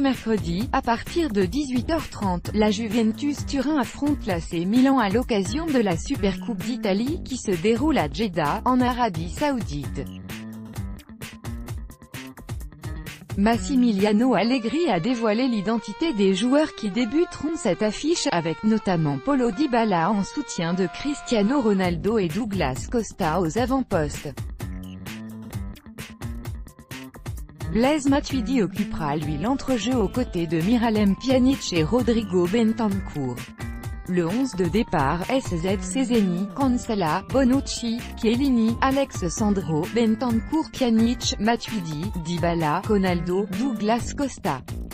mercredi, à partir de 18h30, la Juventus Turin affronte l'AC Milan à l'occasion de la Supercoupe d'Italie qui se déroule à Jeddah, en Arabie Saoudite. Massimiliano Allegri a dévoilé l'identité des joueurs qui débuteront cette affiche, avec notamment Paulo Dybala en soutien de Cristiano Ronaldo et Douglas Costa aux avant-postes. Blaise Matuidi occupera lui l'entrejeu aux côtés de Miralem Pjanic et Rodrigo Bentancur. Le 11 de départ: SZ Szczęsny, Cancela, Bonucci, Chiellini, Alex Sandro, Bentancur, Pjanic, Matuidi, Dybala, Ronaldo, Douglas Costa.